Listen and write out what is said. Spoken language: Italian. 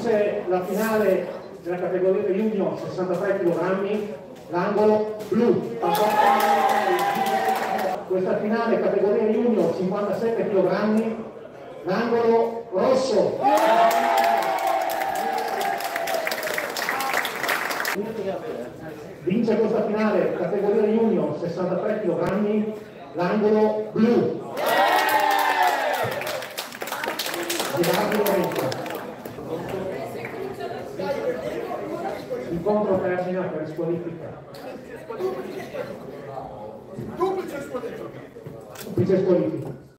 Vince la finale della categoria junior 63 kg, l'angolo blu. Questa finale categoria junior 57 kg, l'angolo rosso. Vince questa finale categoria junior 63 kg, l'angolo blu. Incontro termina per squalifica. Duplice squalifica. Duplice squalifica.